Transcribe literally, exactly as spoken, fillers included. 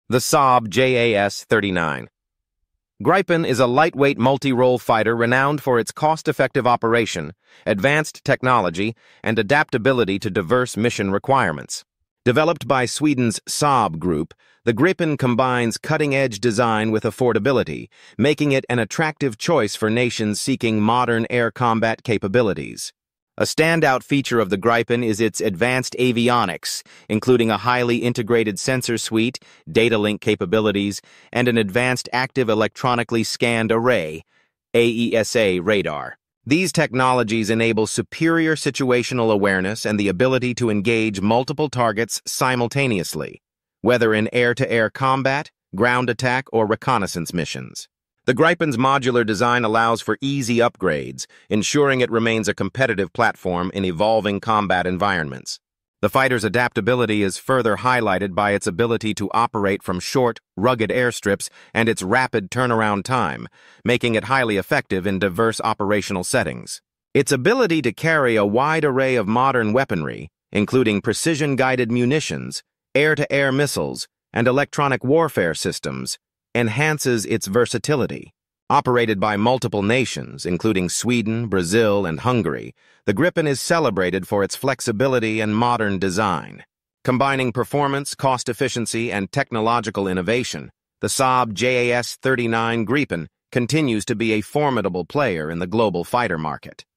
The Saab J A S thirty-nine. Gripen is a lightweight multi-role fighter renowned for its cost-effective operation, advanced technology, and adaptability to diverse mission requirements. Developed by Sweden's Saab Group, the Gripen combines cutting-edge design with affordability, making it an attractive choice for nations seeking modern air combat capabilities. A standout feature of the Gripen is its advanced avionics, including a highly integrated sensor suite, data link capabilities, and an advanced active electronically scanned array, A E S A radar. These technologies enable superior situational awareness and the ability to engage multiple targets simultaneously, whether in air-to-air combat, ground attack, or reconnaissance missions. The Gripen's modular design allows for easy upgrades, ensuring it remains a competitive platform in evolving combat environments. The fighter's adaptability is further highlighted by its ability to operate from short, rugged airstrips and its rapid turnaround time, making it highly effective in diverse operational settings. Its ability to carry a wide array of modern weaponry, including precision-guided munitions, air-to-air missiles, and electronic warfare systems, enhances its versatility. Operated by multiple nations, including Sweden, Brazil, and Hungary, the Gripen is celebrated for its flexibility and modern design. Combining performance, cost efficiency, and technological innovation, the Saab J A S thirty-nine Gripen continues to be a formidable player in the global fighter market.